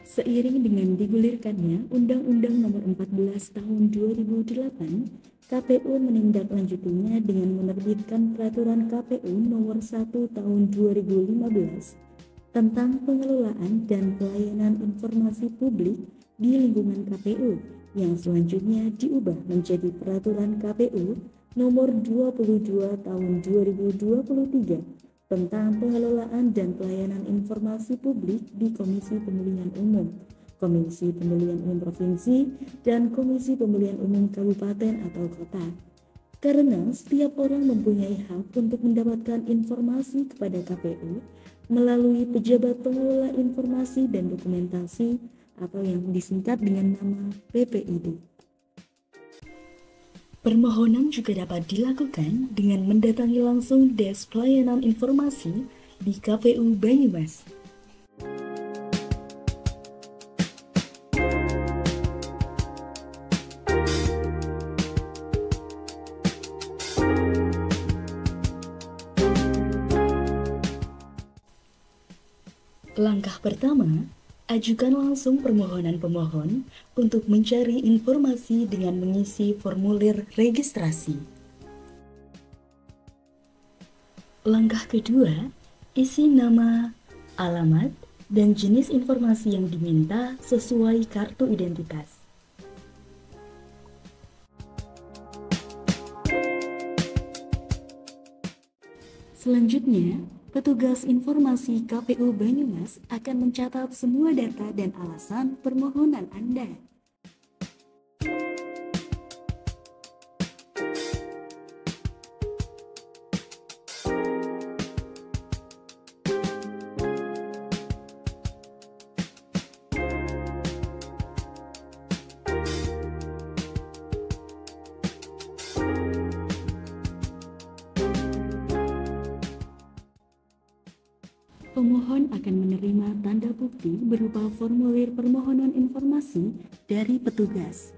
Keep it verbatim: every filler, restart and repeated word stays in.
Seiring dengan digulirkannya Undang-Undang Nomor empat belas Tahun dua ribu delapan, K P U menindaklanjutinya dengan menerbitkan Peraturan K P U Nomor satu Tahun dua ribu lima belas tentang pengelolaan dan pelayanan informasi publik di lingkungan K P U yang selanjutnya diubah menjadi Peraturan K P U Nomor dua puluh dua Tahun dua ribu dua puluh tiga tentang pengelolaan dan pelayanan informasi publik di Komisi Pemilihan Umum, Komisi Pemilihan Umum Provinsi, dan Komisi Pemilihan Umum Kabupaten atau Kota. Karena setiap orang mempunyai hak untuk mendapatkan informasi kepada K P U melalui pejabat pengelola informasi dan dokumentasi atau yang disingkat dengan nama P P I D. Permohonan juga dapat dilakukan dengan mendatangi langsung Desk Pelayanan Informasi di K P U Banyumas. Langkah pertama, ajukan langsung permohonan pemohon untuk mencari informasi dengan mengisi formulir registrasi. Langkah kedua, isi nama, alamat, dan jenis informasi yang diminta sesuai kartu identitas. Selanjutnya, petugas informasi K P U Banyumas akan mencatat semua data dan alasan permohonan Anda. Pemohon akan menerima tanda bukti berupa formulir permohonan informasi dari petugas.